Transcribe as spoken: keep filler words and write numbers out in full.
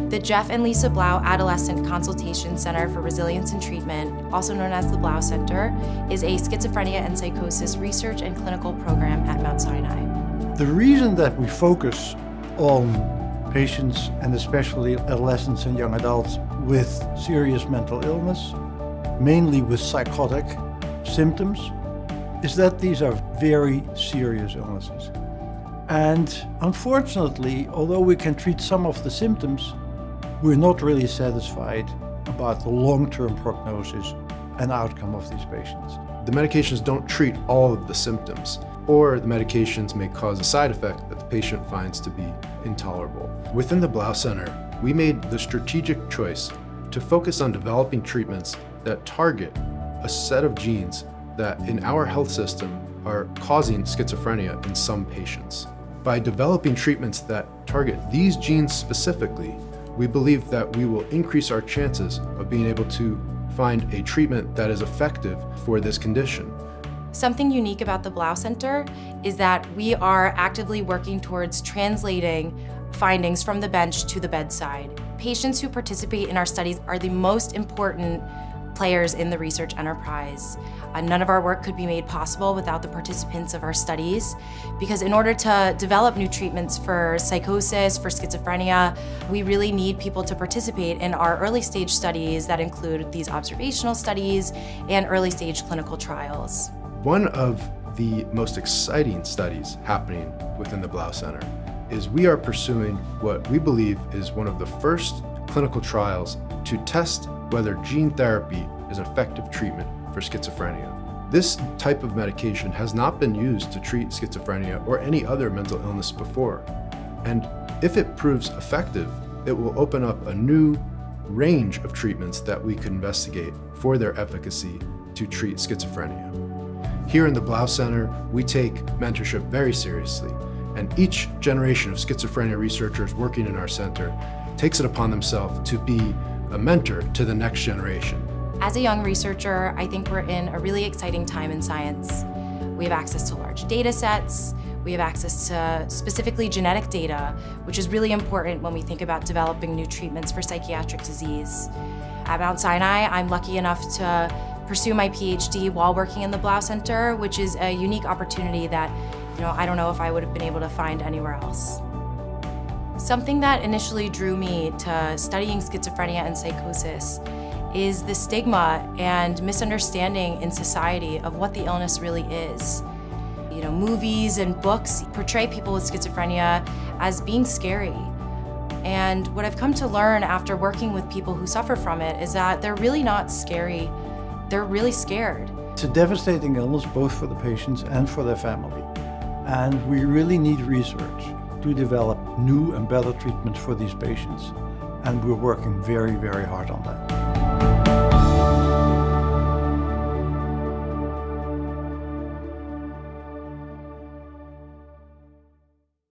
The Jeff and Lisa Blau Adolescent Consultation Center for Resilience and Treatment, also known as the Blau Center, is a schizophrenia and psychosis research and clinical program at Mount Sinai. The reason that we focus on patients, and especially adolescents and young adults with serious mental illness, mainly with psychotic symptoms, is that these are very serious illnesses. And unfortunately, although we can treat some of the symptoms, we're not really satisfied about the long-term prognosis and outcome of these patients. The medications don't treat all of the symptoms, or the medications may cause a side effect that the patient finds to be intolerable. Within the Blau Center, we made the strategic choice to focus on developing treatments that target a set of genes that in our health system are causing schizophrenia in some patients. By developing treatments that target these genes specifically, we believe that we will increase our chances of being able to find a treatment that is effective for this condition. Something unique about the Blau Center is that we are actively working towards translating findings from the bench to the bedside. Patients who participate in our studies are the most important players in the research enterprise. Uh, none of our work could be made possible without the participants of our studies, because in order to develop new treatments for psychosis, for schizophrenia, we really need people to participate in our early stage studies that include these observational studies and early stage clinical trials. One of the most exciting studies happening within the Blau Center is we are pursuing what we believe is one of the first clinical trials to test whether gene therapy is an effective treatment for schizophrenia. This type of medication has not been used to treat schizophrenia or any other mental illness before. And if it proves effective, it will open up a new range of treatments that we could investigate for their efficacy to treat schizophrenia. Here in the Blau Center, we take mentorship very seriously, and each generation of schizophrenia researchers working in our center takes it upon themselves to be a mentor to the next generation. As a young researcher, I think we're in a really exciting time in science. We have access to large data sets, we have access to specifically genetic data, which is really important when we think about developing new treatments for psychiatric disease. At Mount Sinai, I'm lucky enough to pursue my PhD while working in the Blau Center, which is a unique opportunity that, you know, I don't know if I would have been able to find anywhere else. Something that initially drew me to studying schizophrenia and psychosis is the stigma and misunderstanding in society of what the illness really is. You know, movies and books portray people with schizophrenia as being scary. And what I've come to learn after working with people who suffer from it is that they're really not scary, they're really scared. It's a devastating illness both for the patients and for their family. And we really need research to develop new and better treatments for these patients. And we're working very, very hard on that.